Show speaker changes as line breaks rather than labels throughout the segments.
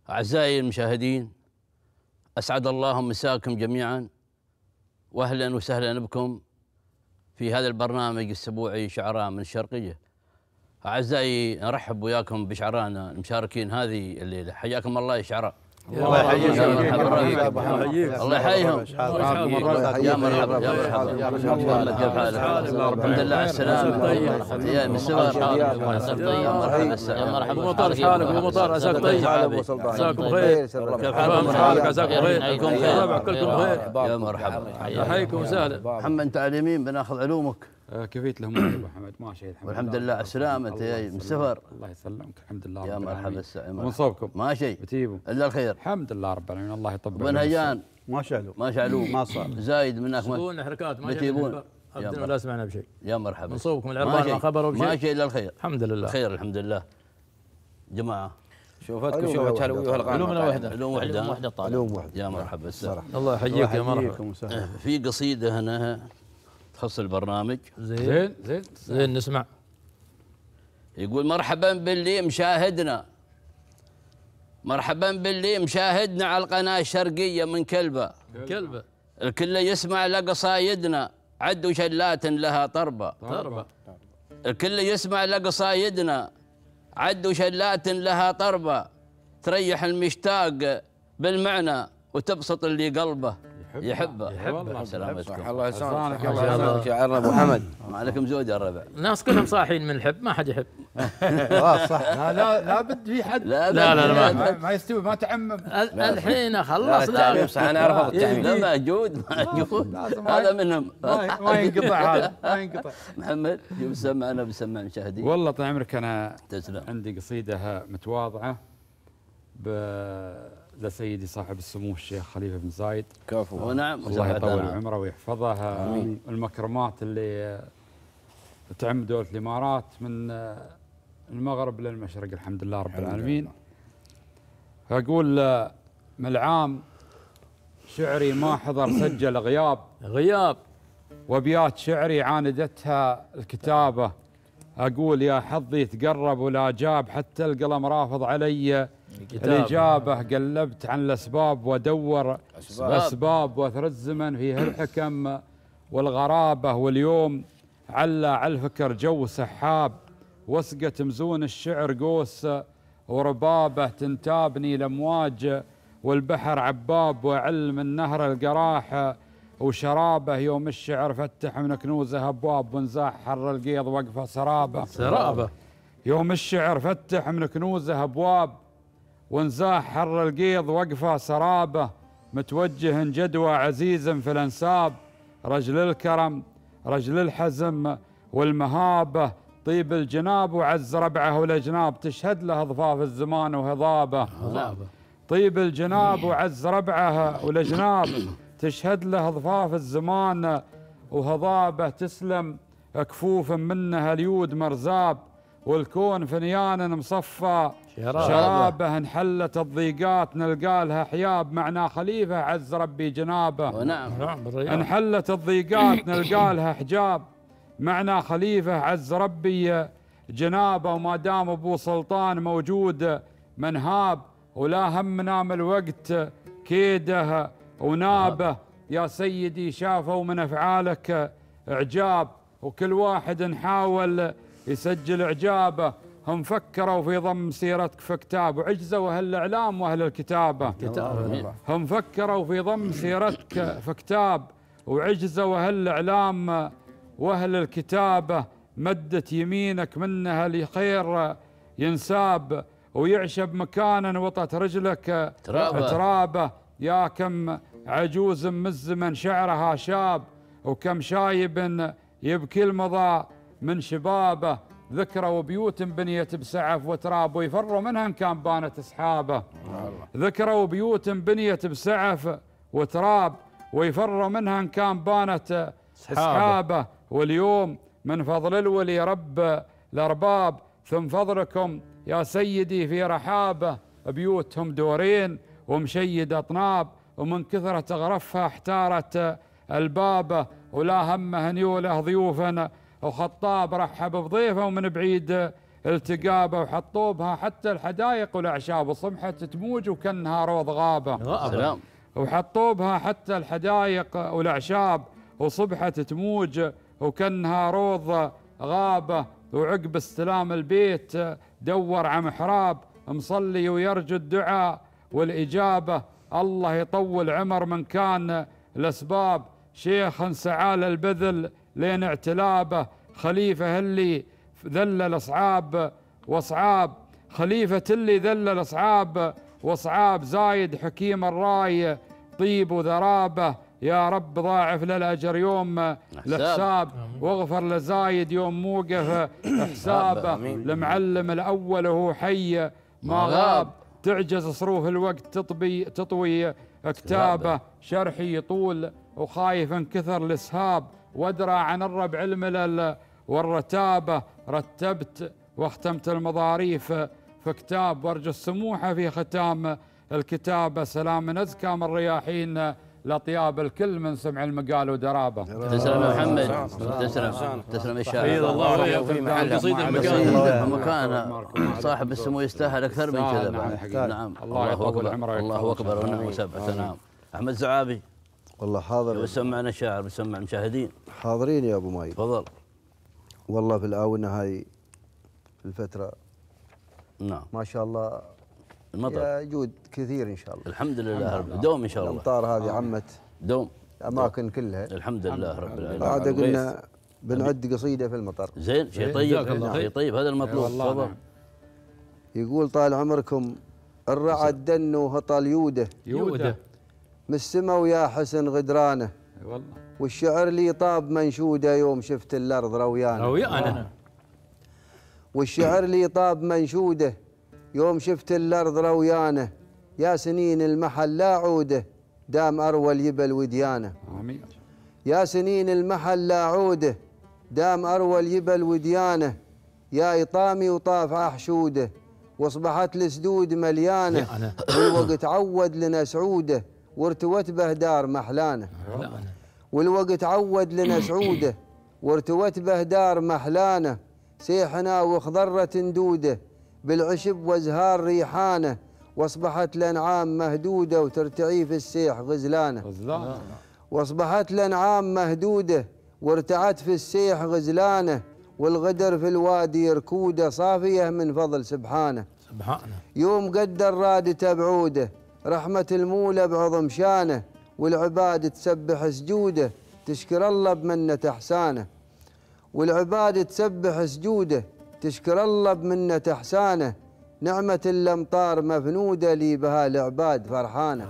أعزائي المشاهدين، أسعد الله مساكم جميعا، وأهلا وسهلا بكم في هذا البرنامج الأسبوعي شعراء من الشرقية. أعزائي نرحب وياكم بشعراءنا المشاركين هذه الليلة. حياكم الله يا شعراء.
الله يحييك
الله يحييهم. يا مرحبا يا مرحبا. محمد كيف حالك؟ الحمد لله على السلامة. يا مسور يا مرحبا.
مطار حالك ومطار عساك طيب. عساكم خير. كيف حالك؟ عساكم خير. كلكم خير.
يا مرحبا.
حياكم وسهلا.
محمد انت على اليمين بناخذ علومك.
كفيت لهم ابو حمد ماشي
والحمد لله على السلامة. انت جاي من السفر.
الله يسلمك الحمد لله.
يا مرحبا
من صوبكم
ماشي
بتيبوا
الا الخير
الحمد لله رب العالمين. الله يطبق
بن هيان
ما شعلوا
ما شعلوا
ما صار
زايد منك
سكون حركات ما
بتيبون
ابدا ولا سمعنا بشيء.
يا مرحبا
من صوبكم العربان ما خبروا بشيء
ماشي الا الخير.
الحمد لله
خير الحمد لله. جماعة
شوفتكم شوفت حلوي وهالقناة
علومنا وحده.
علوم وحدة
علوم واحد.
يا مرحبا السلام.
الله يحييك يا مرحبا.
في قصيدة هنا تخص البرنامج.
زين نسمع.
يقول مرحبا باللي مشاهدنا، مرحبا باللي مشاهدنا على القناة الشرقية من كلبة. الكل يسمع لقصايدنا، عد وشلات لها طربة. الكل يسمع لقصايدنا، عد وشلات لها طربة، تريح المشتاق بالمعنى وتبسط اللي قلبه يحبه. سلامتكم.
الله يسلمك. الله يسلمك شاعرنا ابو حمد.
ما عليكم زود يا الربع.
الناس كلهم صاحين من الحب، ما حد يحب.
صح. لا بد في حد.
لا
ما يستوي ما تعمم.
الحين خلص.
لا صح انا اعرف التعميم.
لا موجود هذا منهم.
ما ينقطع هذا ما ينقطع.
محمد شوف سمع انا بسمع المشاهدين.
والله طال عمرك انا
تسلم.
عندي قصيده متواضعه لسيدي صاحب السمو الشيخ خليفه بن زايد.
كفو.
ونعم
الله يطول عمره ويحفظها. المكرمات اللي تعم دولة الامارات من المغرب للمشرق الحمد لله رب العالمين. اقول من العام شعري ما حضر سجل غياب وابيات شعري عاندتها الكتابه. اقول يا حظي تقرب ولا جاب، حتى القلم رافض علي الإجابة. قلبت عن الأسباب وأدور أسباب، وأثر الزمن فيه الحكم والغرابة. واليوم على الفكر جو سحاب، وسقت مزون الشعر قوس وربابة. تنتابني الأمواج والبحر عباب، وعلم النهر القراح وشرابه. يوم الشعر فتح من كنوزه أبواب، ونزاح حر القيض وقفه سرابة. يوم الشعر فتح من كنوزه أبواب، ونزاح حر القيض وقفه سرابه. متوجه جدوى عزيز في الانساب، رجل الكرم رجل الحزم والمهابه. طيب الجناب وعز ربعه والاجناب، تشهد له ضفاف الزمان وهضابه. طيب الجناب وعز ربعه والاجناب، تشهد له ضفاف الزمان وهضابه. تسلم كفوف منها اليود مرزاب، والكون فنيان مصفى شرابه. انحلت الضيقات نلقى لها حياب، معنى خليفه عز ربي جنابه. انحلت الضيقات نلقى لها حجاب، معنى خليفه عز ربي جنابه. وما دام ابو سلطان موجود منهاب، ولا هم نام الوقت كيده ونابه. يا سيدي شافوا من افعالك اعجاب، وكل واحد نحاول يسجل إعجابه. هم فكروا في ضم سيرتك في كتاب، وعجزوا أهل الإعلام وأهل الكتابة. هم فكروا في ضم سيرتك في كتاب، وعجزوا أهل الإعلام وأهل الكتابة. مدت يمينك منها لخير ينساب، ويعشب مكانا وطت رجلك ترابه. يا كم عجوز من الزمن شعرها شاب، وكم شايب يبكي المضى من شبابه. ذكروا بيوت بنيت بسعف وتراب، ويفروا منها ان كان بانت اصحابه. ذكروا بيوت بنيت بسعف وتراب، ويفروا منها ان كان بانت اصحابه. واليوم من فضل الولي رب الارباب، ثم فضلكم يا سيدي في رحابه. بيوتهم دورين ومشيد اطناب، ومن كثرة غرفها احتارت البابه. ولا همه نيوله ضيوفا وخطاب، رحب بضيفه ومن بعيد التقابه وحطوا بها حتى الحدائق والاعشاب وصمحت تموج وكانها روض غابه.
سلام.
وحطوا بها حتى الحدائق والاعشاب وصبحت تموج وكانها روض غابه. وعقب استلام البيت دور على محراب مصلي ويرجو الدعاء والاجابه. الله يطول عمر من كان الاسباب، شيخ سعى للبذل لين اعتلابه. خليفه اللي ذلل اصعاب واصعاب، خليفه اللي ذلل اصعاب واصعاب. زايد حكيم الراي طيب وذرابه. يا رب ضاعف للاجر يوم الحساب، واغفر لزايد يوم موقف حسابه. المعلم الاول وهو حي ما غاب، تعجز صروف الوقت تطوي كتابه. شرحي يطول وخايف انكثر الاسهاب، وادرى عن الربع الملل والرتابه. رتبت واختمت المظاريف في كتاب، وارجو السموحه في ختام الكتابه. سلام من ازكى من رياحين لاطياب الكل من سمع المقال ودرابه.
تسلم يا محمد، تسلم الشاعر.
حفظ الله وياك. قصيدة
مكانه صاحب السمو يستاهل اكثر من كذا. نعم. الله اكبر، الله اكبر والنبي سبعه. نعم. احمد زعابي
والله حاضر.
وسمعنا الشاعر بسمع المشاهدين.
حاضرين يا ابو ماي.
تفضل.
والله في الاونه هاي في الفتره
نعم
ما شاء الله
المطر
جود كثير ان شاء الله.
الحمد لله رب، دوم ان شاء الله.
الامطار هذه عمت
دوم
الاماكن كلها
الحمد لله رب العالمين.
بعد قلنا بنعد قصيده في المطر.
زين، شيء طيب، شيء طيب، هذا المطلوب. تفضل.
يقول طال عمركم الرعد دن وهطل يوده من السما ويا حسن غدرانه.
والله
والشعر لي طاب منشوده يوم شفت الارض رويانه. والشعر لي طاب منشوده يوم شفت الارض رويانه. يا سنين المحل لا عوده دام اروى اليبل وديانه.
امين.
يا سنين المحل لا عوده دام اروى اليبل وديانه. يا اطامي وطاف احشوده واصبحت السدود مليانه. والوقت عود لنا سعوده وارتوت به دار محلانه. والوقت عود لنا سعوده وارتوت به دار محلانه. سيحنا واخضرت ندوده بالعشب وازهار ريحانه. واصبحت الانعام مهدوده وترتعي في السيح غزلانه. واصبحت الانعام مهدوده وارتعت في السيح غزلانه. والغدر في الوادي يركوده صافيه من فضل سبحانه. يوم قدر رادته بعوده رحمه المولى بعظم شانه. والعباد تسبح سجوده تشكر الله بمنه احسانه. والعباد تسبح سجوده تشكر الله بمنه احسانه. نعمه الامطار مفنوده لي بها العباد فرحانه.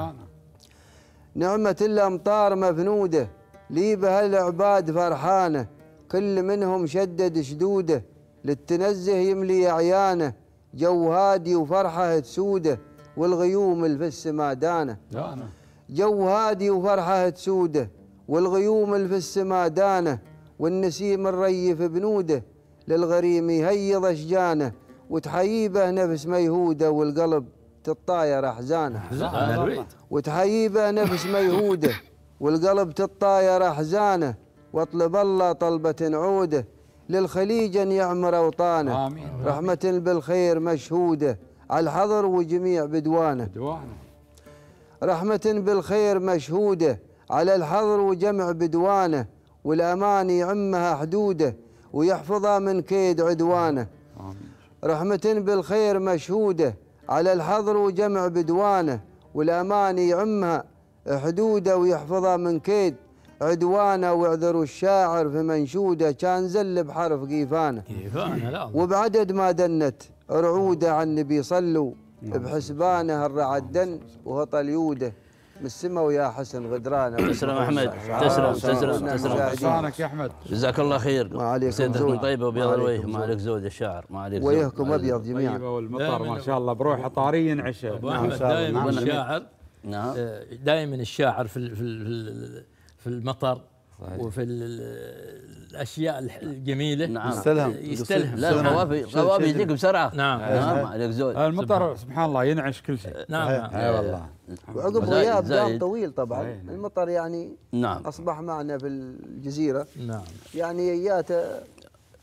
نعمه الامطار مفنوده لي بها العباد فرحانه. كل منهم شدد شدوده للتنزه يملي اعيانه. جو هادي وفرحه تسوده والغيوم اللي في السما دانه. جو هادي وفرحه تسوده والغيوم اللي في السما دانه. والنسيم الريف بنوده للغريم يهيض اشجانه. وتحييبه نفس ميهوده والقلب تطاير احزانه. وتحييبه نفس ميهوده والقلب تطاير احزانه. واطلب الله طلبه عوده للخليج ان يعمر اوطانه. رحمه بالخير مشهوده على الحضر وجميع بدوانه. رحمه بالخير مشهوده على الحضر وجمع بدوانه. والامان يعمها حدوده ويحفظها من كيد عدوانه. رحمة بالخير مشهودة على الحضر وجمع بدوانه. والامان يعمها حدوده ويحفظها من كيد عدوانه. واعذروا الشاعر في منشوده كان زل بحرف قيفانه. وبعدد ما دنت رعوده عن النبي صلوا بحسبانه. الرعد دن وهطل يوده من السما ويا حسن غدرانه.
تسلم احمد، تسلم
لسانك يا احمد.
جزاك الله خير.
ما عليكم زود
طيبه وبيض الوجه. ما عليك زود الشاعر، ما عليك زود.
وجهكم ابيض جميعا.
طيبه والمطر ما شاء الله بروحه طاري ينعش.
ابو احمد دائما الشاعر، دائما الشاعر في المطر وفي الاشياء الجميله.
نعم
يستلهم.
لا القوافي يجيك بسرعه.
نعم
ما عليك زود.
المطر سبحان الله ينعش كل شيء.
نعم
اي والله.
وعقب غياب دام طويل طبعا. المطر يعني
نعم
اصبح معنا في الجزيره
نعم
يعني اياته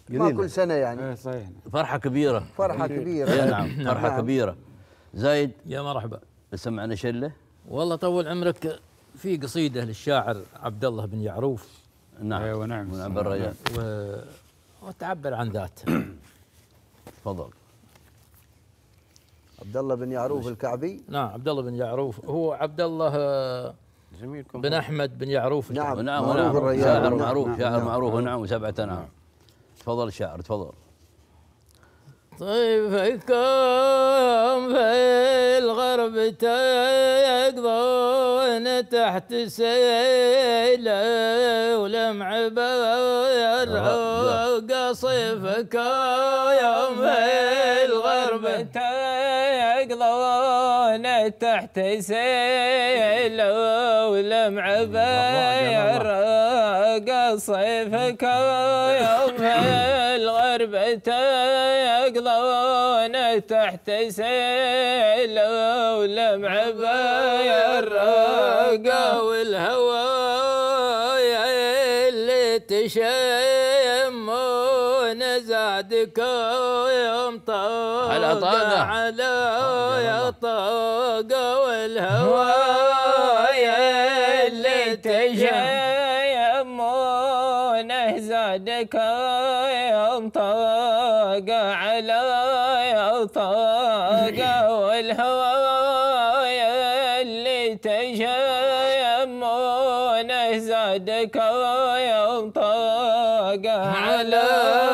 ما كل سنة يعني.
ايه صحيح.
فرحة كبيرة.
فرحة كبيرة.
يا نعم فرحة كبيرة. زايد
يا مرحبا.
سمعنا شلة.
والله طول عمرك، في قصيدة للشاعر عبد الله بن يعروف.
نعم.
ايوه نعم.
ونعم بالرجال.
وتعبر عن ذاته.
تفضل.
عبد الله بن يعروف الكعبي.
نعم عبد الله بن يعروف، هو عبد الله بن احمد بن يعروف.
نعم
نعم
معروف الرجال.
شاعر معروف. شاعر معروف. ونعم وسبعة نعم. تفضل الشاعر تفضل.
طيفكم في الغرب تقضون تحت سيله ولمع بالرق صيفكم يوم في الغرب تقضون تحت سيله ولمع بالرق صيفكم يوم في الغرب يقضون تحت سيل ولمع بالرقا والهوى اللي تشمون زادك يوم طاق على طاقة والهوى اللي تشمون زادك يوم طاق على طاقة والهوايا اللي تشمونه زادك يوم طاقة على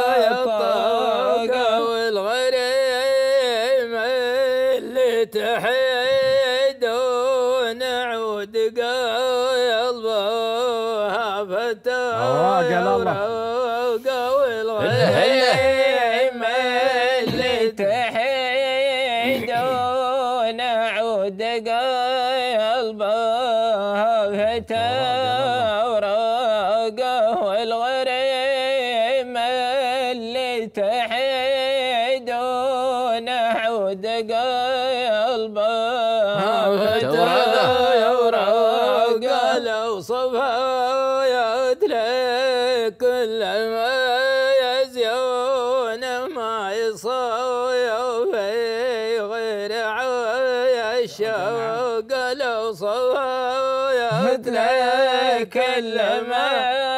طاقة والغريم اللي تحيدون عود قلبها فتاة والغريم اللي تحيدون عود قلبها فتاة والغريم اللي تحيدون عود قلبها فتاة لو صفا يدرك كل ما يزيون ما يصايا في غير عيشاق لو صفا يدرك كل ما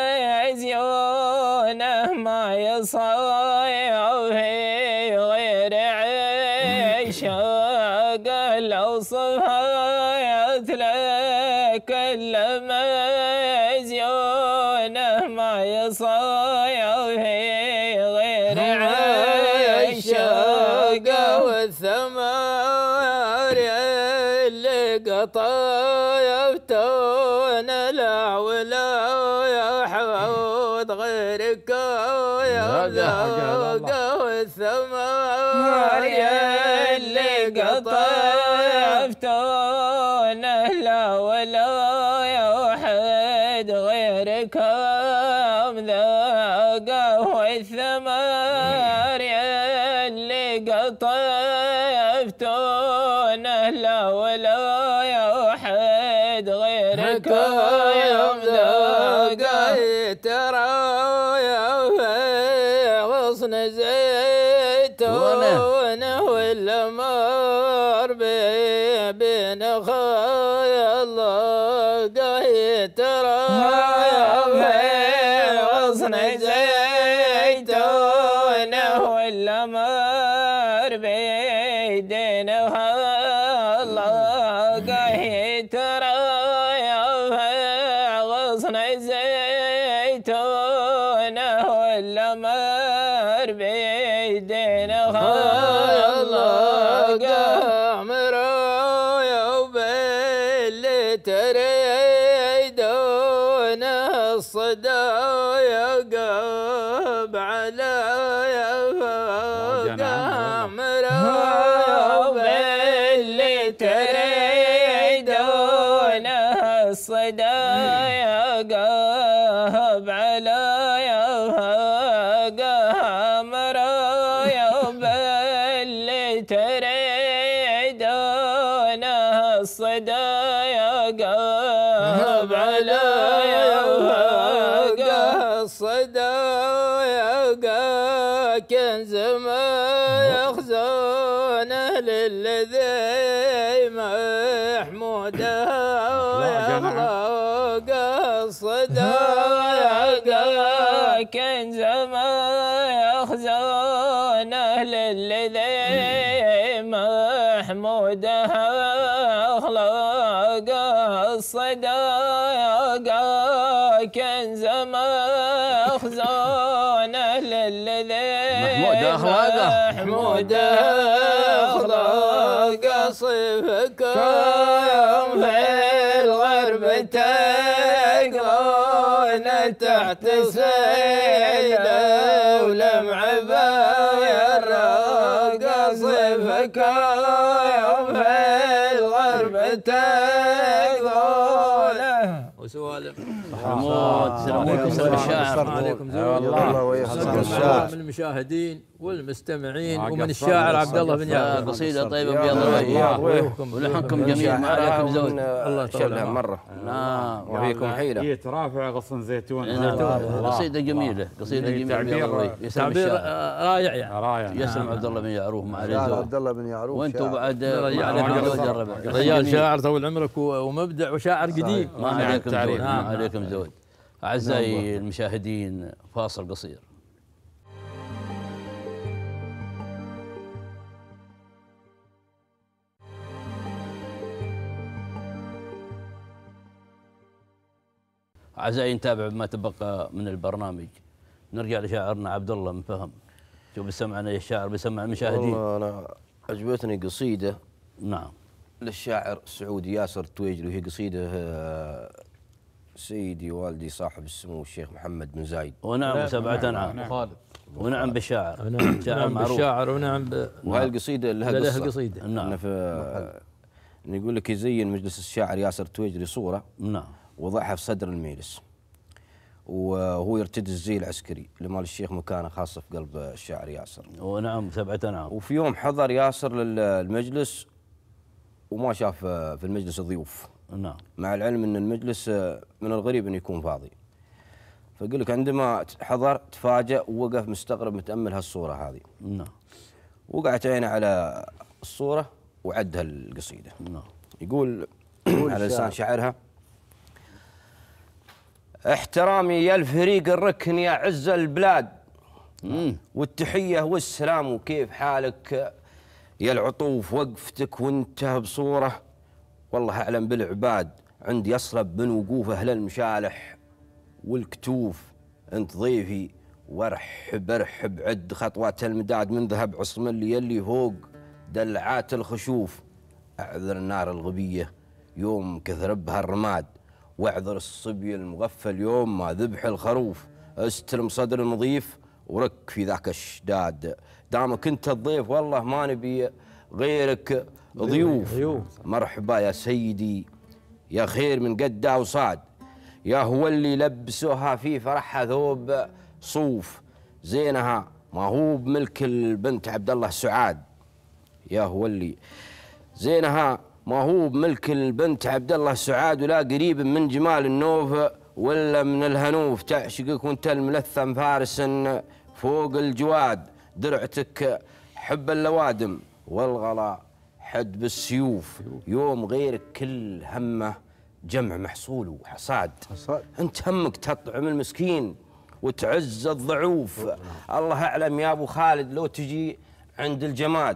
يزيونه ما يصايا في غير عيشاق لو صفا يدرك كل ما يزيونه ما يصايا في غير عيشاق والثمار اللي قطايفتون لا ولا يحوض غيرك يا ذاق والثمار اللي قطايفتون لا ولا يحد غيرك ذاقه والثمار اللي قطايفتونه لا ولا يحد غيرك يوم ذاقه ترى يا في غصن زيتونه ولا مر بين خايا الله ترى يا في غصن زيتونه ولا مر بين الله ترى يا في غصن زيتونه ولا مر بين الله مرايا وباللي تريدون الصدايا قاب على مرايا وباللي تريدون الصدايا قاب على مرايا وباللي تريدون الصدايا قاب على الصدايا قاب
زما يخزونه للذي محموده ويخلق الصداقة كنز ما يخزونه للذي محموده ويخلق الصداقة كنز ما يخزونه للذي
محمود أخلاقه
محمود أخلاقه صفك يوم في الغرب تقرون تحت سيده ولمع بالراقه صفك يوم في الغرب تقرون وسوالف
محمود سلام عليكم سلام الشاعر
عليكم
الله ويحفظك الشاعر
من المشاهدين والمستمعين ومن الشاعر عبد الله بن يعقوب
قصيدة طيبة بيض الوجه ولحنكم جميل ما عليكم زود
الله يشلها مرة
نعم
وفيكم حيلة
هي ترافع غصن زيتون
قصيدة جميلة قصيدة جميلة بيض الوجه يسلم
تعبير
الشاعر
رائع يعني
رايع
يسلم عبد الله بن يعروف ما عليه زود
عبد الله بن يعروف
وانتم بعد
رجال
ما عليكم زود يا ربع
رجال شاعر طول عمرك ومبدع وشاعر قديم
ما عليكم زود ما
نعم.
عليكم زود أعزائي المشاهدين فاصل قصير. أعزائي نتابع ما تبقى من البرنامج. نرجع لشاعرنا عبد الله من فهم. شوف بسمعنا الشاعر بسمع المشاهدين.
والله أنا عجبتني قصيدة
نعم
للشاعر السعودي ياسر التويجري وهي قصيدة سيدي والدي صاحب السمو الشيخ محمد بن زايد.
ونعم سبعة أنعام.
خالد
ونعم بالشاعر. شاعر
نعم
معروف.
بالشاعر ونعم
وهاي القصيدة لها
لها
قصة.
قصيدة
نعم
إنه يقول لك يزين مجلس الشاعر ياسر التويجري صورة
نعم
وضعها في صدر المجلس وهو يرتدي الزي العسكري لمال الشيخ مكانه خاصة في قلب الشاعر ياسر.
ونعم سبعة أنعام.
وفي يوم حضر ياسر للمجلس وما شاف في المجلس ضيوف،
نعم
مع العلم ان المجلس من الغريب انه يكون فاضي. فقل لك عندما حضر تفاجأ ووقف مستغرب متأمل هالصورة هذه.
نعم
وقعت عينه على الصورة وعدها القصيدة.
نعم
يقول على لسان شاعرها: احترامي يا الفريق الركن يا عز البلاد، والتحية والسلام وكيف حالك يا العطوف، وقفتك وانت بصورة والله أعلم بالعباد، عندي أصلب من وقوف أهل المشالح والكتوف، انت ضيفي وارحب ارحب عد خطوات المداد من ذهب عصم اللي فوق دلعات الخشوف، اعذر النار الغبية يوم كثر بها الرماد، واعذر الصبي المغفل يوم ما ذبح الخروف، استلم صدر المضيف ورك في ذاك الشداد، دامك انت الضيف والله ما نبي غيرك ضيوف. مرحبا يا سيدي يا خير من قدا وصاد، يا هو اللي لبسوها في فرحها ثوب صوف، زينها ما هو بملك البنت عبد الله سعاد، يا هو اللي زينها ما هو بملك البنت عبد الله سعاد، ولا قريب من جمال النوف ولا من الهنوف، تعشقك وانت الملثم فارس فوق الجواد، درعتك حب اللوادم والغلا حد بالسيوف، يوم غيرك كل همه جمع محصول وحصاد، انت همك تطعم المسكين وتعز الضعوف، الله اعلم يا ابو خالد لو تجي عند الجماد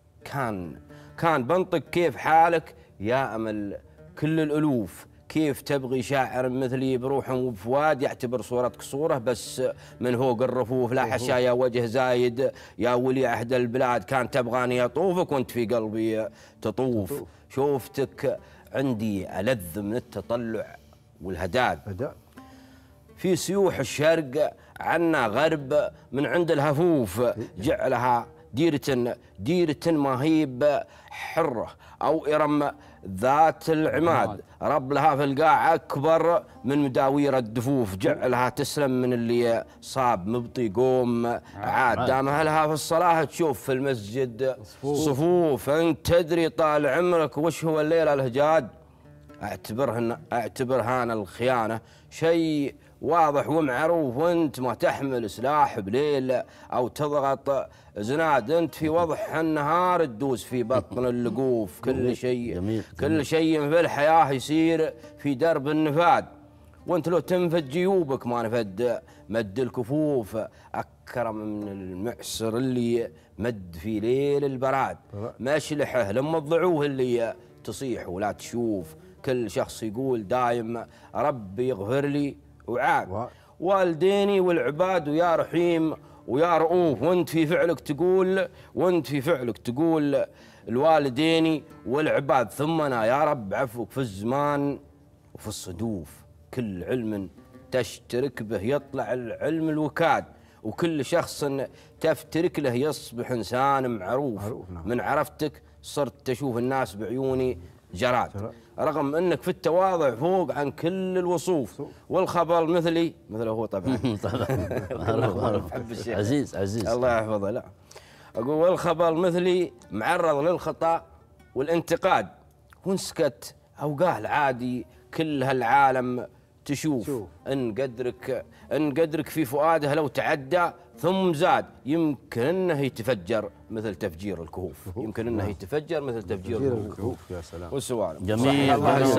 كان بنطق كيف حالك يا امل كل الالوف، كيف تبغي شاعر مثلي بروح وبفواد يعتبر صورتك صوره بس من فوق الرفوف، لا حشايا وجه زايد يا ولي عهد البلاد، كان تبغاني اطوفك وانت في قلبي تطوف، شوفتك عندي ألذ من التطلع والهداد، في سيوح الشرق عنا غرب من عند الهفوف، جعلها ديرة ما هي حرة أو إرم ذات العماد، رب لها في القاع أكبر من مداوير الدفوف، جعلها تسلم من اللي صاب مبطي قوم عاد، دام أهلها في الصلاة تشوف في المسجد صفوف، أنت تدري طال عمرك وش هو الليلة الهجاد، اعتبر هان الخيانة شيء واضح ومعروف، وانت ما تحمل سلاح بليل او تضغط زناد، انت في وضح النهار تدوس في بطن اللقوف. كل شيء كل شيء في الحياه يصير في درب النفاد، وانت لو تنفد جيوبك ما نفد مد الكفوف. اكرم من المعسر اللي مد في ليل البراد، مشلحه لما تضعوه اللي تصيح ولا تشوف. كل شخص يقول دايم ربي يغفر لي وعاد، والديني والعباد ويا رحيم ويا رؤوف. وانت في فعلك تقول الوالدين والعباد، ثم انا يا رب عفوك في الزمان وفي الصدوف. كل علم تشترك به يطلع العلم الوكاد، وكل شخص تفترك له يصبح انسان معروف. من عرفتك صرت تشوف الناس بعيوني جراد، رغم انك في التواضع فوق عن كل الوصوف. والخبر مثله هو طبعا
عزيز
الله يحفظه. لا اقول والخبر مثلي معرض للخطا والانتقاد، وانسكت او قال عادي كل هالعالم تشوف. ان قدرك في فؤاده لو تعدى ثم زاد، يمكن انه يتفجر مثل تفجير الكهوف.
يا سلام.
والسوالف
جميل.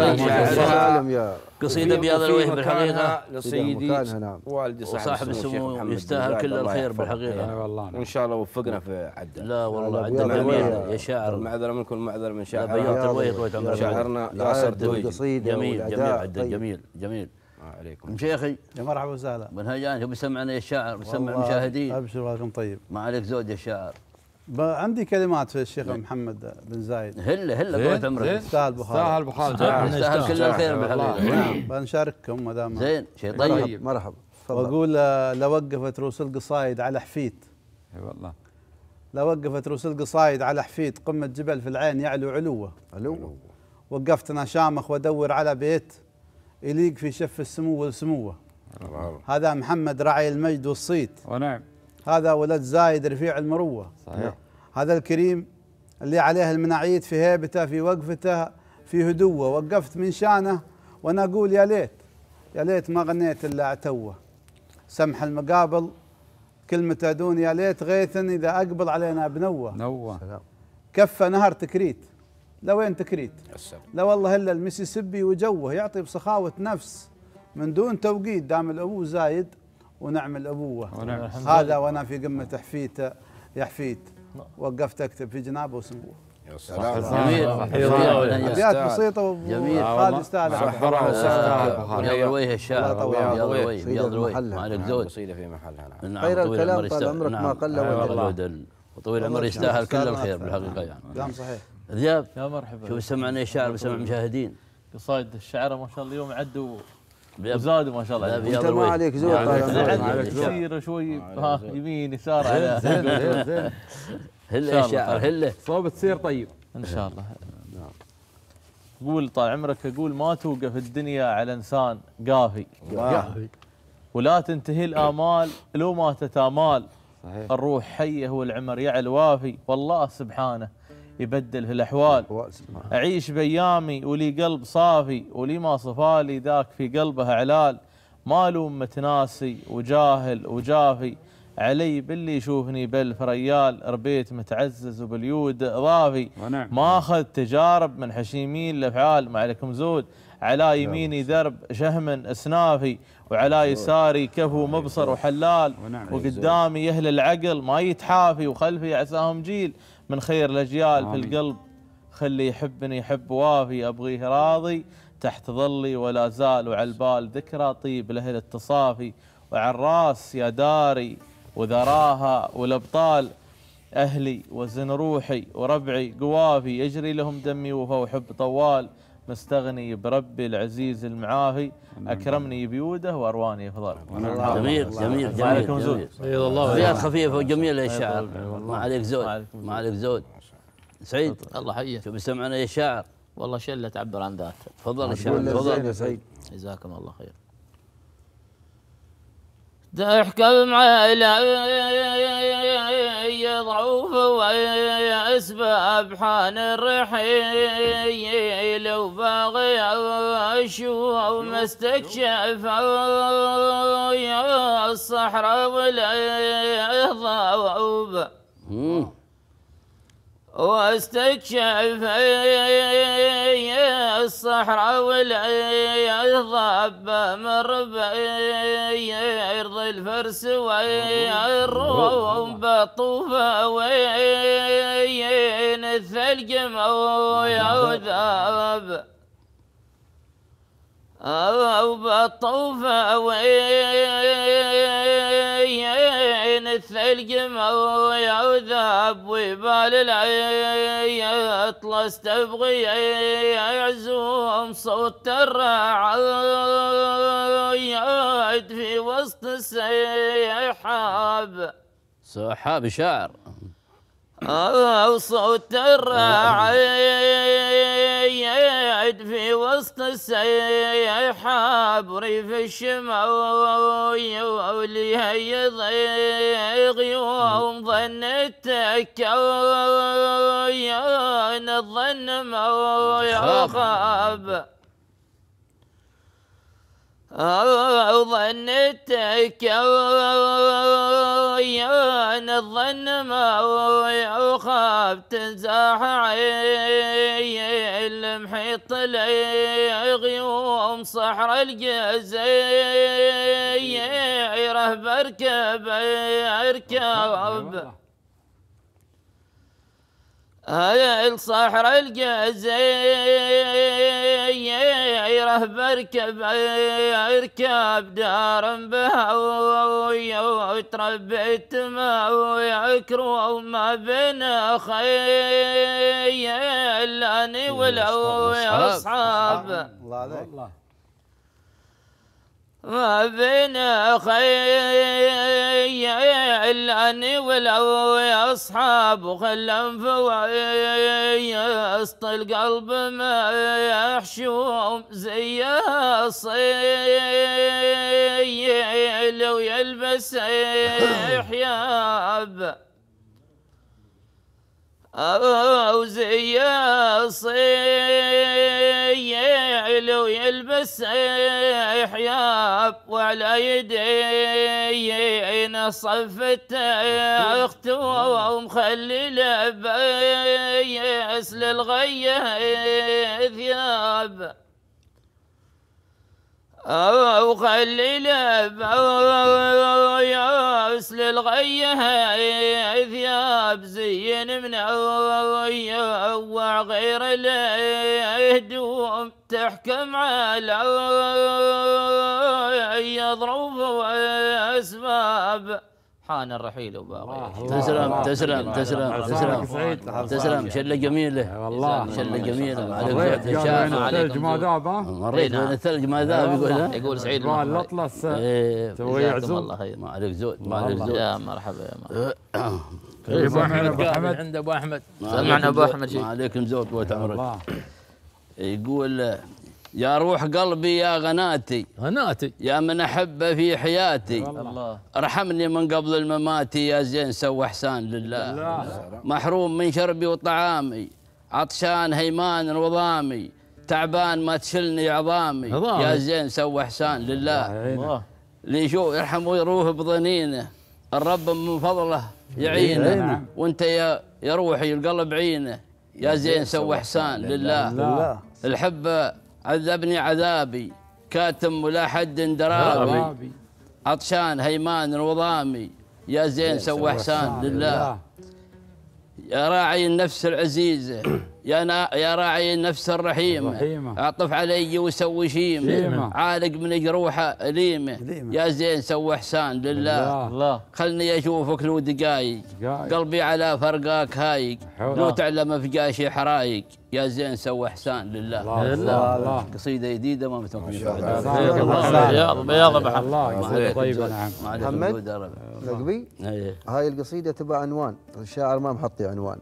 قصيدة بهذا الوجه بالحقيقة
لسيدي والدي
صاحب السمو يستاهل كل الخير بالحقيقة،
وان شاء الله وفقنا في عده.
لا والله عدة جميل يا شاعر.
معذرة منكم معذرة من شاعر.
بيضت الوجه طويل عمرك.
شاعرنا ياسر دويجي.
جميل عدة جميل.
عليكم
شيخي
يا مرحبا وسهلا.
بن هيان هو بيسمعنا يا شاعر، بيسمع المشاهدين.
ابشر والكم طيب.
ما عليك زود يا شاعر.
عندي كلمات في الشيخ محمد بن زايد.
هلا طول عمرك.
يستاهل بخاري.
يستاهل كل الخير بالحقيقة.
بنشارككم ما دام
زين شيء طيب.
مرحبا.
واقول لو وقفت روس القصايد على حفيت.
اي والله.
لو وقفت روس القصايد على حفيت، قمة جبل في العين يعلو علوه. وقفت انا شامخ وادور على بيت يليق في شف السمو والسموه. هذا محمد رعي المجد والصيت،
ونعم.
هذا ولد زايد رفيع المروه.
صحيح.
هذا الكريم اللي عليه المناعيد في هيبته، في وقفته، في هدوه. وقفت من شانه وانا اقول يا ليت ما غنيت الا عتوه. سمح المقابل كلمة دون يا ليت غيث اذا اقبل علينا بنوه. كفه نهر تكريت، لوين تكريت؟ لا والله الا المسيسيبي وجوه، يعطي بسخاوه نفس من دون توقيت. دام الابو زايد ونعم الابوه. هذا وانا في قمه حفيت يا حفيت، وقفت اكتب في جنابه وسموه.
يا سلام.
جميل.
ابيات بسيطه
جميل.
هذا يستاهل.
بياض الوجه الشاعر، بياض الوجه ما عليك زود.
قصيده في محلها.
خير الكلام طال عمرك ما قل
ودل، وطويل العمر يستاهل كل الخير بالحقيقه يعني.
كلام صحيح.
ذياب
يا مرحبا.
شوف سمعنا يا شاعر بسمع المشاهدين.
قصايد الشعراء ما شاء الله اليوم عدوا وزادوا ما شاء الله.
انت ما عليك زود طال عمرك.
يصير شوي يمين يسار على
زين.
هلا يا شاعر هلا.
صوب تصير طيب
ان شاء الله. قول طال عمرك، اقول ما توقف الدنيا على انسان قافي، ولا تنتهي الامال لو ما تتامال.
صحيح.
الروح حيه والعمر يعل وافي، والله سبحانه يبدل في الاحوال. اعيش بايامي ولي قلب صافي، ولي ما صفالي ذاك في قلبه اعلال. ما لوم متناسي وجاهل وجافي، علي باللي يشوفني بلف ريال. ربيت متعزز وباليود ضافي، ما اخذ تجارب من حشيمين الافعال. ما عليكم زود. على يميني درب شهم اسنافي، وعلى يساري كفو مبصر وحلال. وقدامي اهل العقل ما يتحافي، وخلفي عساهم جيل من خير الاجيال. في القلب خلي يحبني يحب وافي، ابغيه راضي تحت ظلي ولا زال. وعلى البال ذكرى طيب لاهل التصافي، وعلى الراس يا داري وذراها والابطال. اهلي وزن روحي وربعي قوافي، يجري لهم دمي وفا وحب طوال. مستغني بربي العزيز المعافي، اكرمني بيوده وارواني افضل.
جميل جميل جميل. ابيات خفيفه وجميله يا شاعر. ما عليك زود ما عليك زود. سعيد
الله حيك.
شو بسمعنا يا شاعر؟
والله شله تعبر عن ذاته.
تفضل يا شاعر تفضل
يا سعيد.
جزاكم الله خير. ضحك معي ضعوف الأسباب حان الرحيل وباغي أشوف ما استكشف يا الصحراء والأهضاب واستكشف الصحراء والأهضاب مر بيرض الفرس والروم بطوفة وين الثلج مويا وذاب أو بطوفة وين الثلج مويا وذاب وبال العطلس تبغي يعزوم صوت الرعد في وسط السحاب
سحاب شاعر
أو صوت الرعد في وسط السحاب ريف الشموي واللي هيض غيوم ظنتك كون الظن مويا وخاب أو ظنتك كون الظن ما وخاب تنزاح عين المحيط غيوم صحراء الجزيرة بركب اركب الصحراء الجزيرة بركب اركب دار بها وتربيت ما ويعكروا ما بين خيلاني ولو اصحاب
الله عليك
ما بين خيلاني ولو اصحاب وخلم في وسط القلب ما يحشوم زي الصيل ويلبس حياب أو زي الصيل ويلبس حياب وعلى يدينا صفت اخته ومخلي لبيس للغيه ثياب أو خلي لبيس للغيه ثياب زين من وغير الهدوم تحكم على ظروف واسباب حان الرحيل وباغي.
تسلم تسلم تسلم تسلم تسلم شله جميله
والله
شله جميله
مريت بين الثلج ما ذاب
مريت بين الثلج ما ذاب
يقول سعيد
الاطلس
توي عزوم الله خير.
ما عليك زود ما عليك زود
يا مرحبا يا مرحبا.
كيف ابو احمد
عند ابو احمد سمعنا ابو احمد شيء.
ما عليكم زود طول عمرك. يقول يا روح قلبي يا غناتي يا من أحبه في حياتي
الله
ارحمني من قبل الممات يا زين سوى إحسان لله محروم من شربي وطعامي عطشان هيمان وضامي تعبان ما تشلني عظامي يا زين سوى إحسان لله اللي شو يرحم ويروح بظنينه الرب من فضله يعينه وانت يا روحي القلب عينه يا زين سوى إحسان لله الحبه عذبني عذابي كاتم ولا حد درابي عطشان هيمان وضامي يا زين سوى إحسان لله يا راعي النفس العزيزة يا راعي النفس الرحيمة اعطف علي وسوي شيمة عالق من جروحه أليمة يا زين سوى إحسان لله خلني أشوفك لو دقايق قلبي على فرقاك هايق لو تعلم في جاشي حرايق يا زين سوى إحسان لله قصيدة جديدة ما متوقعين
يلا بحر الله طيب. نعم
محمد لقبي هاي القصيدة تبع عنوان الشاعر ما محطي عنوان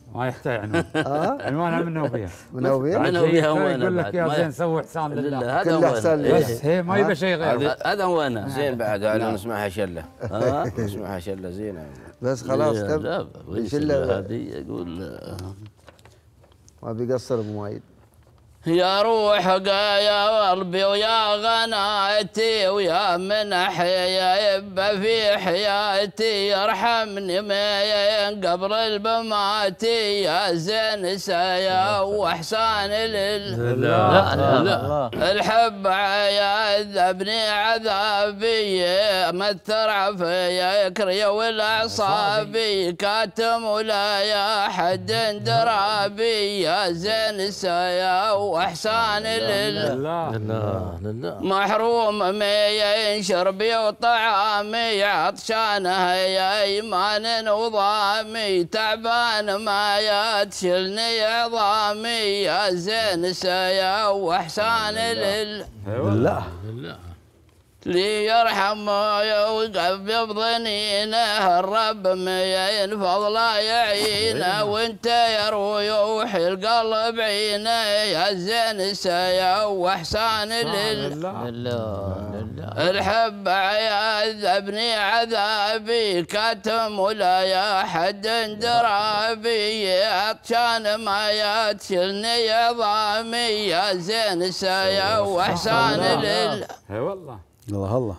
ما يحتاج عنوان. عنوانها منه فيها.
منو فيها؟
منو فيها وانا
يقول لك يا
بعد.
زين سوي احسان لله.
هذا
كل احسان لله.
بس هي ما يبى شيء غير.
هذا هو انا.
زين بعد هذا نسمعها شله. نسمعها شله زينه.
بس خلاص تم.
لا
شله
هذه يقول
ما بيقصر ابو مؤيد.
يا روح يا قلبي ويا غنايتي ويا من حيا في حياتي ارحمني من قبل المماتي يا زين سايا واحسان لله الحب يعذبني عذابي مثر عفيا يكري والاعصابي كاتم ولا يا حد درابي يا زين سايا واحسان لله محروم من شربي وطعامي عطشانه يا ايمان وضامي تعبان ما يتشلني عظامي يا زين سايا واحسان لله لي يرحم ويوقف بضنينه الرب من فضله يعينه وانت يا روح القلب عينه يا زين سايا واحسان لله الحب يعذبني عذابي كاتم ولا يا حد درابي عطشان ما يتشلني عظامي يا زين سايا واحسان لله.
اي والله.
الله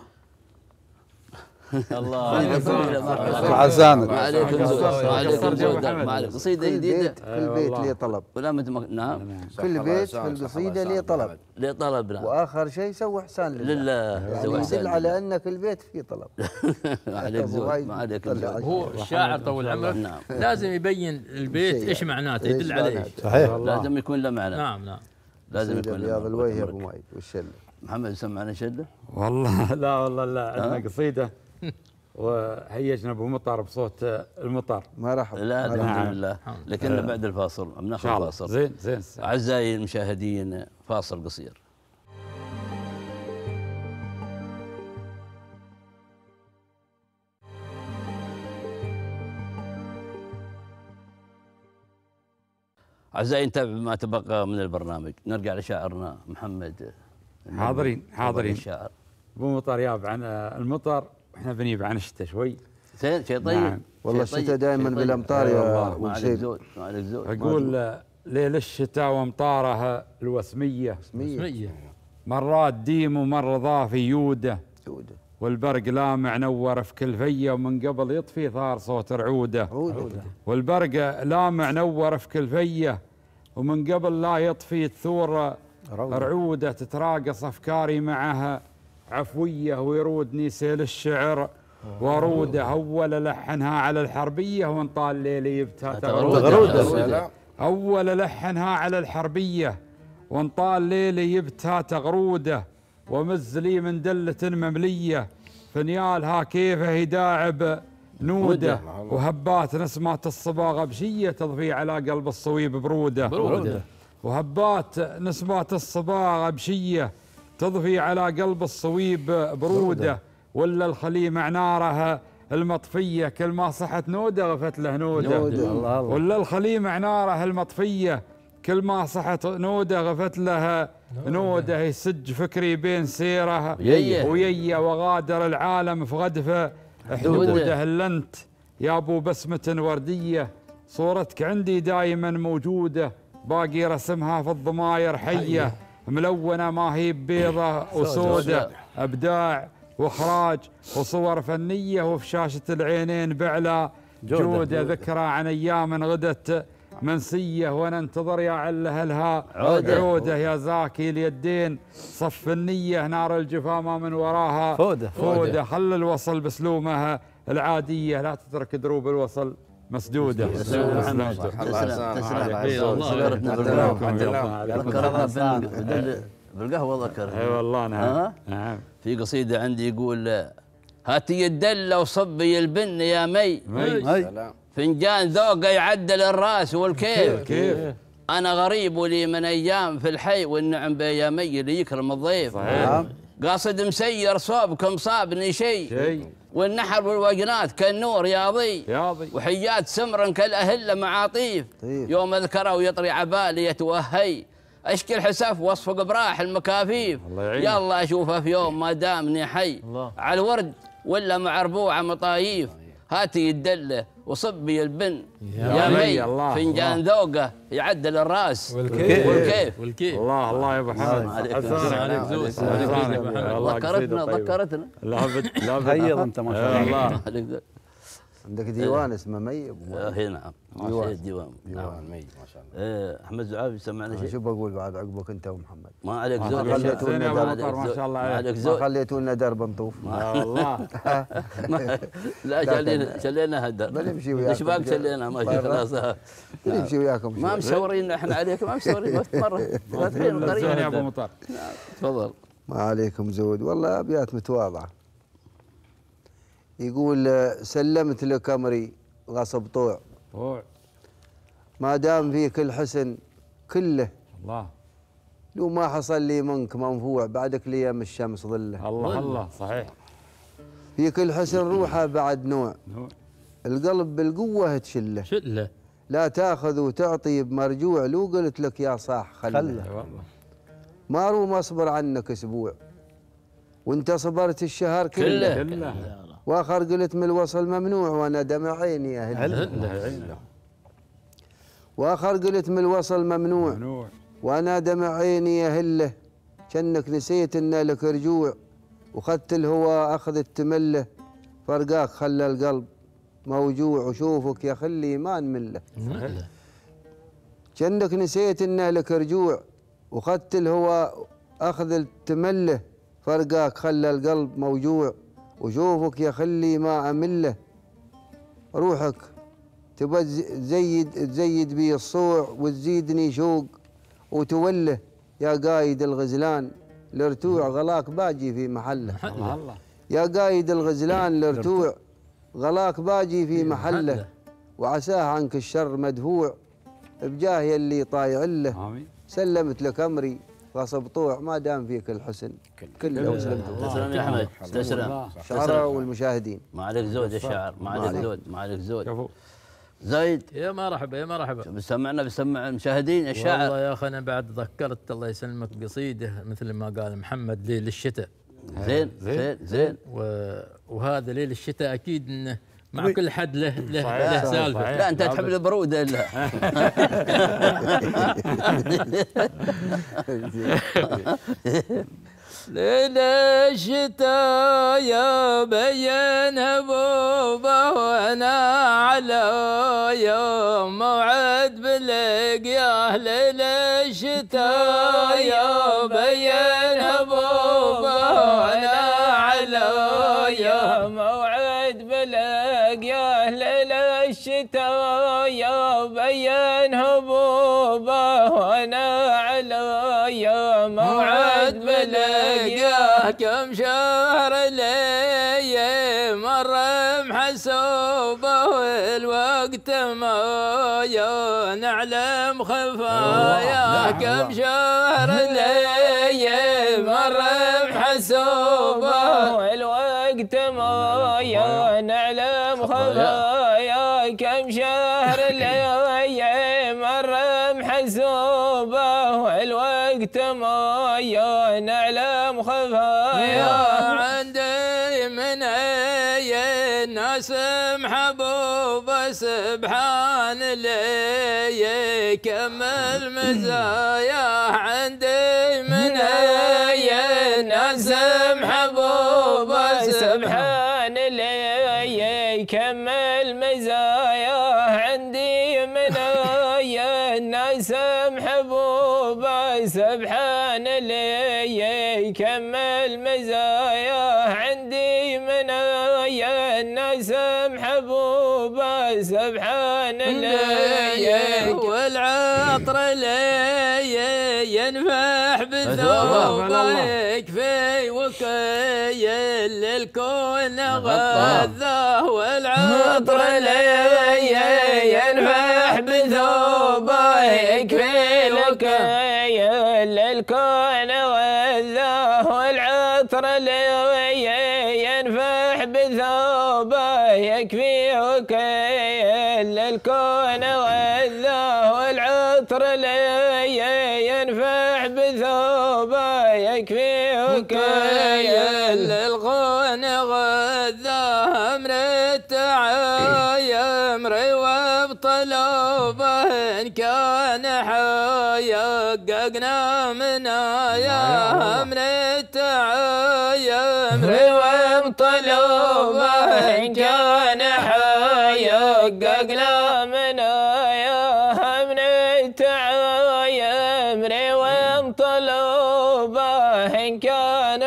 الله
عزانك.
عليكم زود عليكم قصيده جديده.
كل بيت ليه طلب.
ولا نعم
كل بيت في القصيده ليه طلب.
ليه طلب. نعم.
واخر شيء سوي احسان لله. يعني يدل على ان كل بيت فيه طلب.
عليك زود ما عليك زود.
هو الشاعر طول عمرك
نعم.
لازم يبين البيت ايش معناته يدل عليه.
صحيح.
لازم يكون له معنى.
نعم
لازم يكون له
رياض الوجه يا ابو مؤيد والشله.
محمد سمعنا شده؟
والله لا والله لا عندنا قصيده وهيجنا ابو مطر بصوت المطر.
مرحبا.
لا الحمد لله لكن بعد الفاصل بناخذ فاصل.
زين
اعزائي المشاهدين فاصل قصير. اعزائي نتابع ما تبقى من البرنامج. نرجع لشاعرنا محمد.
حاضرين
الشاعر
ابو مطر ياب عن المطر واحنا بنيب عن الشتاء شوي.
زين شيء طيب.
نعم.
والله الشتاء دائما بالامطار يا ابو
زود.
اقول ليل الشتاء وامطارها الوسميه مرات ديم ومره ضافي يوده والبرق لامع نور في كل فيه ومن قبل يطفي ثار صوت رعوده. والبرق لامع نور في كل فيه ومن قبل لا يطفي الثور رعوده. تتراقص افكاري معها عفويه ويرودني سيل الشعر وروده. اول لحنها على الحربيه وانطال ليلي يبتها تغروده. اول لحنها على الحربيه وانطال ليلي يبتها تغروده. ومز لي من دله ممليه فنيالها كيفه يداعب نوده. وهبات نسمات الصبا غبشيه تضفي على قلب الصويب بروده. وهبات نسمات الصبا غبشيه تضفي على قلب الصويب بروده. ولا الخلي مع نارها المطفيه كل ما صحت نوده غفت له نوده. ولا الخلي مع نارها المطفيه كل ما صحت نوده غفت لها نوده. يسج فكري بين سيره ويا وغادر العالم في غدفه حدوده. هل انت يا ابو بسمه ورديه صورتك عندي دائما موجوده. باقي رسمها في الضماير حيه ملونه ما هي بيضه وسوده. ابداع واخراج وصور فنيه وفي شاشه العينين بعلى جوده. ذكرى عن ايام غدت منسيه وانا انتظر يا عله لها عوده. يا زاكي اليدين صف النيه نار الجفا ما من وراها فوده. خل الوصل بسلومها العاديه لا تترك دروب الوصل مسدوده.
بالقهوه ذكر.
اي والله نعم.
في قصيده عندي يقول هاتي الدله وصبي البن يا مي فنجان ذوقه يعدل الراس والكيف. انا غريب ولي من ايام في الحي والنعم بيامي اللي يكرم الضيف. قاصد مسير صوبكم صابني شيء والنحر والوجنات كالنور ياضي وحيات سمر كالأهلة معاطيف يوم أذكره ويطري عبالي يتوهي أشكي حسف وصف قبراح المكافيف يلا أشوفه في يوم ما دامني حي على الورد ولا مع ربوعة مطايف هاتي الدلة وصبي البن يا مي فنجان ذوقه يعدل الراس والكيف
الله يا ابو حمد
ذكرتنا
هيض انت ما شاء الله
عندك ديوان اسمه مي
اي نعم ديوان
مي ما شاء الله
احمد زعاف يسمعنا شيء
شو بقول بعد عقبك انت ومحمد
ما عليك زود
ما شاء الله
عليك
ما خليتونا درب نطوف
والله
لا شلينا هدر
بنمشي وياكم
ايش باك شلينا ماشي خلاص
بنمشي وياكم
ما مشورين احنا عليك ما مشورين مره فاتحين
طريق يا ابو مطر
تفضل
ما عليكم زود والله ابيات متواضعه يقول سلمت لك امري غصب طوع ما دام فيك الحسن كله
الله
لو ما حصل لي منك منفوع بعدك لي يم الشمس ظله
الله صحيح
فيك الحسن روحه بعد نوع القلب بالقوه تشله لا تاخذ وتعطي بمرجوع لو قلت لك يا صاح خله ما روم اصبر عنك اسبوع وانت صبرت الشهر كله واخر قلت من الوصل ممنوع وانا دمع عيني يا هلا واخر قلت من الوصل ممنوع وانا دمع عيني يا هله كأنك نسيت ان لك رجوع وخدت الهوى اخذت تمله فرقاك خلى القلب موجوع وشوفك يا خلي ما نمله كأنك نسيت ان لك رجوع وخدت الهوى اخذ تمله فرقاك خلى القلب موجوع وشوفك يا خلي ما أمله روحك تبى تزيد بي الصوع وتزيدني شوق وتوله يا قايد الغزلان الارتوع غلاك باجي في محله يا قايد الغزلان الارتوع غلاك باجي في محله وعساه عنك الشر مدفوع بجاه يلي طايع له سلمت لك أمري غصب طوع ما دام فيك الحسن كله وسلمت
تسلم يا احمد تسلم
شعراء والمشاهدين
ما عليك زود يا شاعر ما عليك زود ما عليك زود زايد
يا مرحبا يا مرحبا
بسمعنا بسمع المشاهدين يا شاعر
والله يا اخي انا بعد ذكرت الله يسلمك قصيده مثل ما قال محمد ليل الشتاء
زين
وهذا ليل الشتاء اكيد انه مع كل حد له سالفه
لا انت تحب البروده لا
ليل الشتاء يا بين هبوبه وانا على يوم موعد بلقياه ليل الشتاء يا بين هبوبه وانا على يوم موعد بلقياه ليل الشتاء يا بين هبوبه وانا على يوم موعد بلقياه كم شهر لي مر محسوبه والوقت ما نعلم خفاياه كم شهر لي مر محسوبه والوقت ما نعلم خفاياه كم شهر لي مر محسوبه والوقت ما نعلم خفايا عندي من اي الناس محبوبه سبحان اللي يكمل مزايا عندي من اي الناس محبوبه سبحان اللي يكمل مزايا عندي من اي الناس محبوبه سبحان اللي يكمل مزايا عندي من اي الناس محبوبه سبحان اللي والعطر اللي ينفح بثوبه يكفي وكيل للكون غذاه والعطر اللي ينفح بثوبه يكفي وكيل للكون غذاه والعطر اللي ينفح بثوبه
يكون غذاه والعطر لي ينفع بثوبه يكفي
كيل الغون غذاه مرتع يمري وبطلوبه إن كان حيققنا منا يا مرتع يمري
وبطلوبه إن كان حيققنا منا يا مرتع يمري وبطلوبه إن كان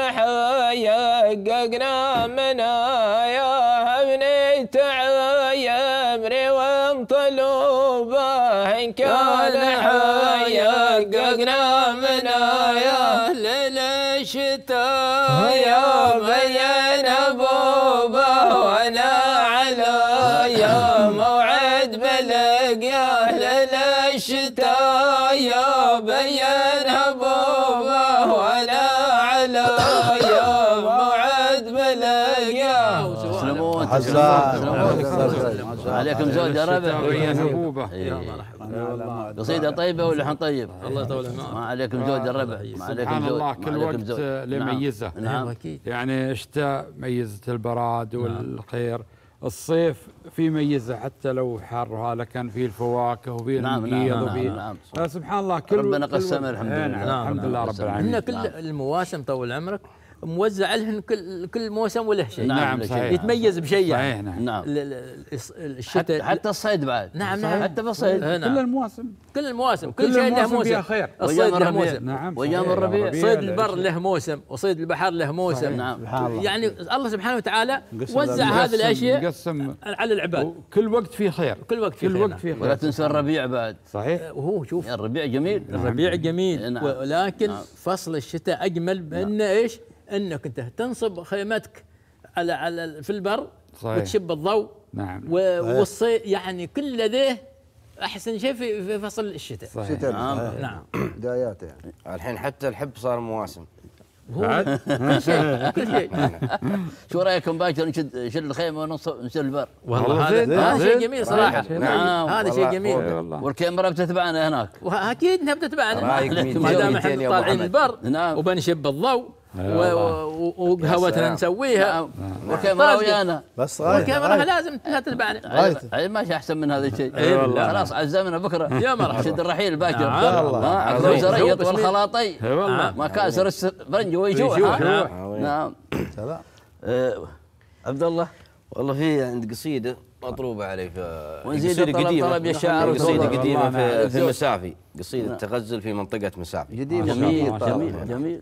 حيققنا منا يا مرتع يمري وبطلوبه إن كان حيققنا منا يا للشتاء يا بين بوبه وانا على يا موعد بلق يا للشتاء يا بين بوبه وانا على يا موعد بلق يا
سلمون عليكم زود يا ربع قصيدة طيبة ولحن طيب.
الله يطول عمرك.
ما عليكم زود يا ربع. ما عليكم
سبحان
زود.
الله كل وقت اللي يميزه.
نعم
اكيد.
يعني الشتاء ميزة البراد والخير، الصيف في ميزه حتى لو حار، هذا كان فيه الفواكه وفيه النقيض وفيه سبحان الله كل
ربنا قسمه الحمد لله.
الحمد لله رب العالمين.
ان كل المواسم طول عمرك موزع لهن كل موسم وله شيء.
نعم صحيح.
يتميز بشيء يعني.
صحيح
نعم.
الشتاء
حتى الصيد بعد.
نعم نعم.
حتى بالصيد.
كل المواسم
كل المواسم كل شيء له موسم.
فيها خير.
الصيد له موسم.
نعم.
وايام الربيع
صيد البر له موسم وصيد البحر له موسم.
نعم.
يعني الله سبحانه وتعالى وزع هذه الاشياء
مقسم
على العباد.
كل وقت فيه خير.
كل وقت فيه خير.
ولا تنسى الربيع بعد.
صحيح.
وهو شوف
الربيع جميل.
الربيع جميل.
نعم.
ولكن فصل الشتاء اجمل بانه ايش؟ انك انت تنصب خيمتك على في البر.
صحيح.
وتشب الضوء.
نعم.
والصيد يعني كل ذي احسن شيء في فصل الشتاء.
صحيح.
نعم.
بداياته يعني.
الحين حتى الحب صار مواسم.
هو كل شيء كل شيء.
شو رايكم باكر نشد الخيمه ونشد البر؟
والله هذا شيء جميل صراحه.
نعم.
هذا شيء جميل.
والكاميرا بتتبعنا هناك.
واكيد انها بتتبعنا.
رايك
ما دام احنا طالعين البر
نعم.
وبنشب الضوء وقهوتنا نسويها.
والكاميرا ويانا.
بس
والكاميرا لازم تتبعنا.
هاي ماشي احسن من هذا الشيء. خلاص عزمنا بكره.
يا مرحبا.
شد الرحيل باكر.
الله.
عقله زريط والخلاطي.
والله.
ما كاسر البرنج ويجوع. نعم.
سلام.
عبد الله.
والله في عند قصيده مطلوبه علي
ونزيد
قصيده قديمه.
طلب يا شاعر.
قصيده قديمه في مسافي، قصيده تغزل في منطقه مسافي.
جميل جميل جميل.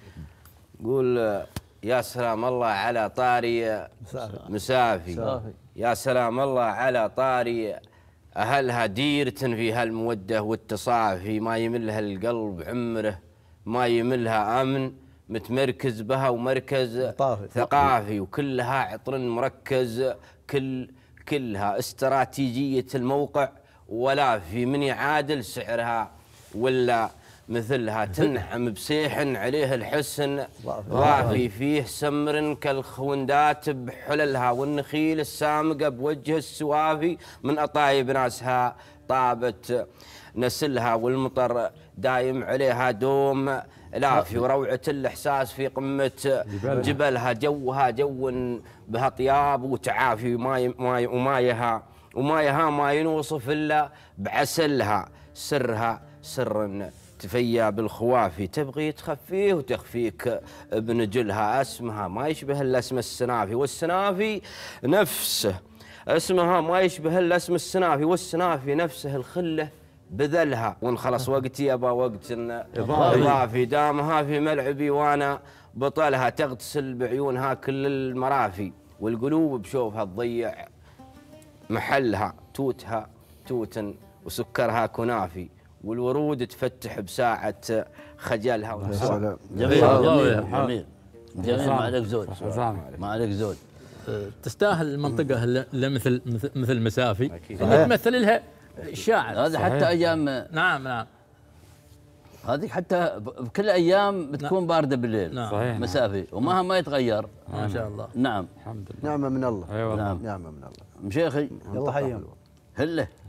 يقول يا سلام الله على طاري مسافي، يا سلام الله على طاري أهلها ديرة في هالمودة والتصافي، ما يملها القلب عمره ما يملها أمن، متمركز بها ومركز ثقافي، وكلها عطر مركز، كلها استراتيجية الموقع، ولا في من يعادل سعرها ولا مثلها، تنعم بسيح عليه الحسن ضافي، فيه سمر كالخوندات بحللها، والنخيل السامقة بوجه السوافي، من أطايب ناسها طابت نسلها، والمطر دايم عليها دوم لافي، وروعة الإحساس في قمة جبلها، جوها جو بها طياب وتعافي، ومايها ما ينوصف إلا بعسلها، سرها سر تفيا بالخوافي، تبغي تخفيه وتخفيك بنجلها، اسمها ما يشبه الا اسم السنافي، والسنافي نفسه اسمها ما يشبه الا اسم السنافي، والسنافي نفسه الخله بذلها، وان خلص وقتي ابا وقت اضافي، دامها في ملعبي وانا بطلها، تغتسل بعيونها كل المرافي، والقلوب بشوفها تضيع محلها، توتها توتا وسكرها كنافي، والورود تفتح بساعة خجلها.
سلام.
جميل جميل جميل. ما عليك زود، ما عليك زود.
تستاهل المنطقة اللي مثل مسافي انك تمثل لها الشاعر.
هذا حتى ايام.
نعم نعم.
هذيك حتى بكل ايام بتكون بارده بالليل.
نعم.
صحيح.
مسافي وما يتغير.
ما شاء الله.
نعم
الحمد لله.
نعمة من الله.
اي والله.
نعمة من الله.
مشيخي
يلا حيهم.
هله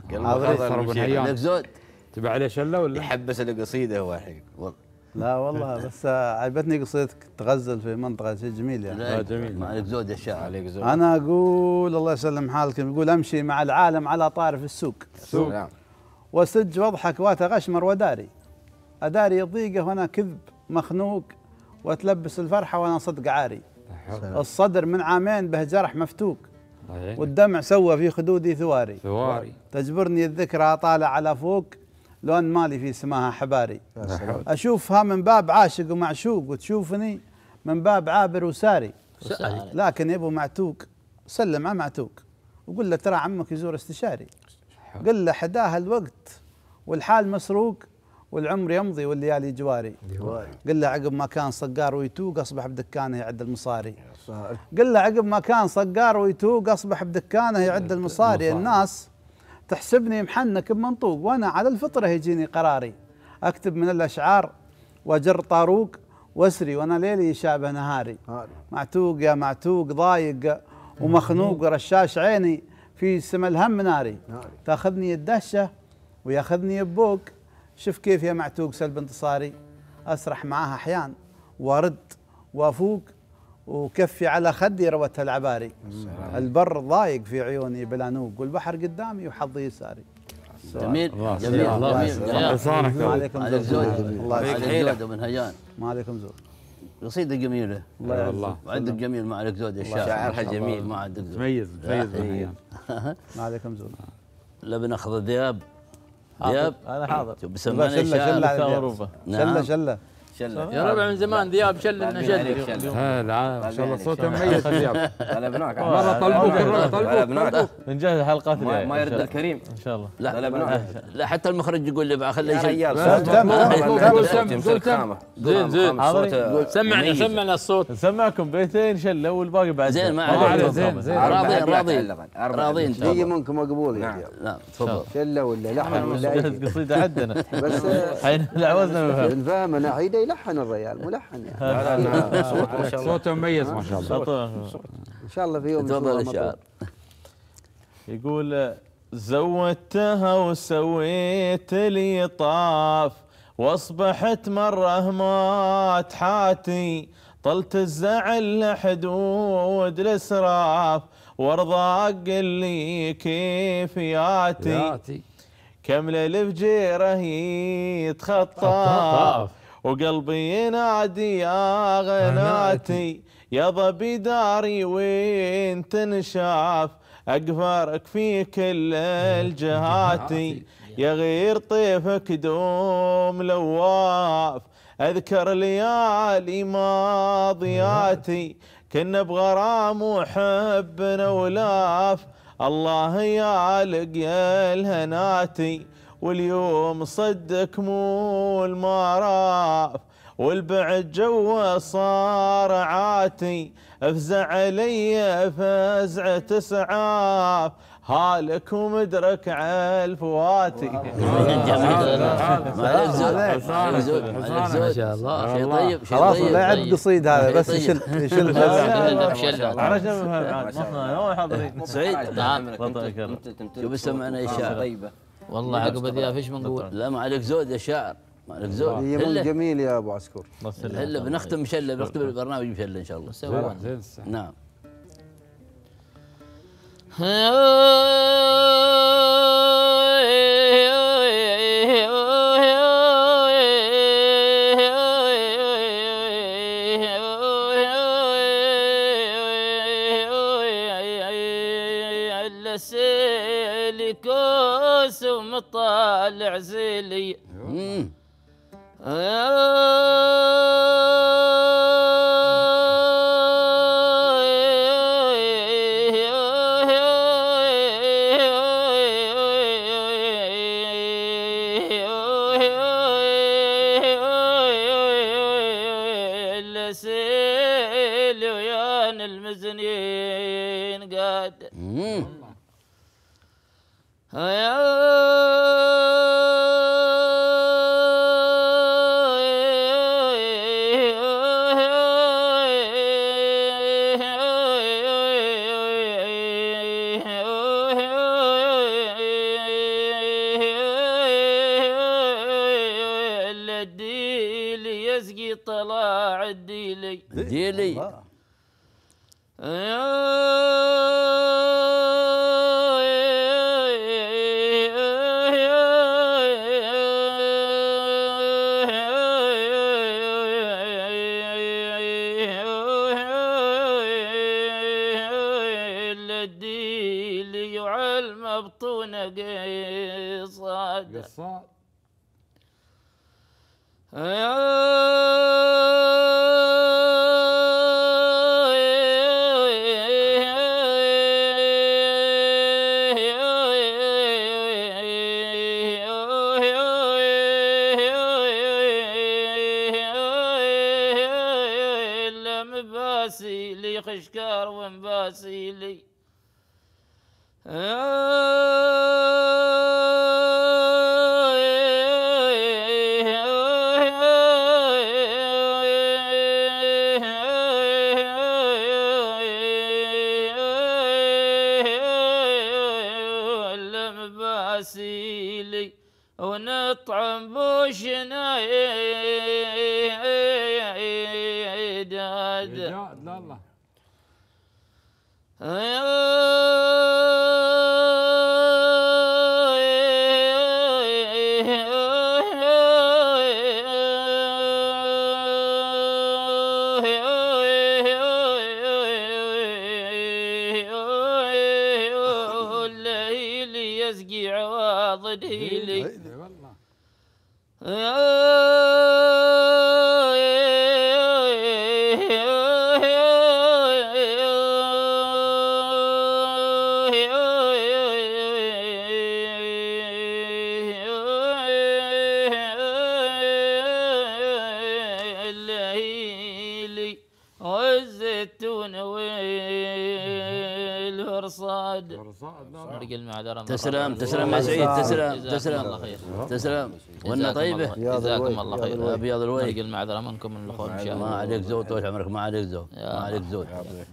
خضر بن هيان
زود
تبع عليه شله ولا؟
يحبس القصيده هو الحين.
لا والله بس عجبتني قصيدتك تغزل في منطقة شيء جميل يعني.
جميل.
ما عليك زود يا شاعر.
عليك زود.
أنا أقول الله يسلم حالكم، يقول أمشي مع العالم على طارف السوق وسج واضحك واتغشمر وداري، أداري الضيقة وأنا كذب مخنوق، وأتلبس الفرحة وأنا صدق عاري. الصدر من عامين به جرح مفتوق، والدمع سوى في خدودي ثواري. تجبرني الذكرى طالع على فوق، لون مالي في سماها حباري. أشوفها من باب عاشق ومعشوق، وتشوفني من باب عابر وساري. لكن يا ابو معتوق سلم على معتوق وقل له ترى عمك يزور استشاري. قل له حداها الوقت والحال مسروق، والعمر يمضي والليالي جواري. قل له عقب ما كان صقار ويتوق أصبح بدكانه يعد المصاري. قل له عقب ما كان صقار ويتوق أصبح بدكانه يعد المصاري. الناس تحسبني محنك بمنطوق، وأنا على الفطرة يجيني قراري. أكتب من الأشعار وأجر طاروق، واسري وأنا ليلي يشابه نهاري. معتوق يا معتوق ضايق ومخنوق، ورشاش عيني في سما الهم ناري. تاخذني الدهشة وياخذني البوق، شوف كيف يا معتوق سلب انتصاري. أسرح معاها أحيان وأرد وأفوق، وكفي على خدي روتها العباري. البر ضايق في عيوني بلا نوق، والبحر قدامي وحظي يساري.
جميل جميل
لسانك.
ما عليكم زود.
الله يسعدك زود بن هيان.
ما عليكم زود.
قصيدة جميلة
والله.
وعندك جميل. ما عليك زود يا شاعر.
شاعرها جميل.
ما عندك زود.
تميز بن هيان.
ما عليكم زود.
لا بناخذ ذياب. ذياب
انا حاضر.
بسمعنا
شلة
يا ربع من زمان ذياب شلنا شل.
لا ما شاء الله صوته مميز ذياب.
غلبناك
مرة طلبوك
نجهز الحلقات الجايه
ما يرد الكريم
ان شاء الله.
لا حتى المخرج يقول لي خليه يشل.
يا
زين زين
سمعنا الصوت.
نسمعكم بيتين شله والباقي بعد.
زين ما عليك.
زين
راضين
هي منكم مقبول.
نعم تفضل.
شله ولا لحن ولا
قصيده عندنا
بس
الحين عوزنا
نفهم. انا عيده يلحن الرجال ملحن يعني.
صوته مميز ما شاء الله.
ان شاء الله في يوم
تفضل الشعر.
يقول زودتها وسويت لي طاف، واصبحت مره ما تحاتي، طلت الزعل لحدود الاسراف، وارضاق اللي كيفياتي، كمل الفجيره يتخطاف، وقلبي ينادي يا غناتي، يا ضبي داري وين تنشاف، أقفرك في كل الجهاتي، يا غير طيفك دوم لواف، أذكر ليالي ماضياتي، كنا بغرام وحبنا ولاف، الله يا لقيا الهناتي، واليوم صدك مو المراف، والبعد جوا صار عاتي، افزع علي فزعة اسعاف، هالك ومدرك عالفواتي.
ما شاء الله شيء طيب.
خلاص لا يعد قصيد هذا بس يشل
عرفنا حاضرين.
سعيد
نعم
شوف سمعنا يا شاعر.
والله عقب ذياب ايش بنقول؟
لا ما عليك زود يا شاعر. ما عليك زود.
هي من جميل يا ابو عسكر.
هلا بنختم مشله بنختم البرنامج مشله ان شاء الله.
زين.
نعم.
كوس ومطالع زلي السيل ويان المزنين قاد يسقي طلاع الديلي
ديلي
الديلي وعلم بطونه قصاد
قصاد
مباسيلي خشكار ومباسيلي المباسيلي ونطعم بوشنا داد
لا الله
الليل يسقي عواض ديلي
والله
الليلي والزيتون والفرصاد نرق المعذرة
تسلم تسلم يا سعيد تسلم
جزاكم
تسلم
الله خير
تسلم والنا طيبه
جزاكم الله خير
ابيض الوجه
نرق المعذرة منكم من الاخوان ان شاء الله
ما عليك زود طول عمرك ما عليك زود ما عليك زود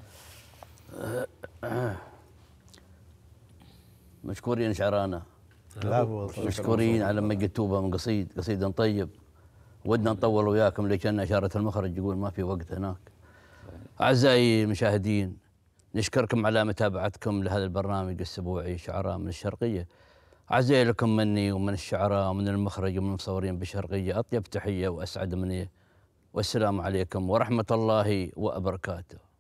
مشكورين شعرانا مشكورين على ما جتوبه من قصيد طيب ودنا نطول وياكم لكن اشاره المخرج يقول ما في وقت هناك. اعزائي المشاهدين نشكركم على متابعتكم لهذا البرنامج الاسبوعي شعراء من الشرقيه. اعزائي لكم مني ومن الشعراء ومن المخرج ومن المصورين بالشرقيه اطيب تحيه واسعد منيه والسلام عليكم ورحمه الله وبركاته.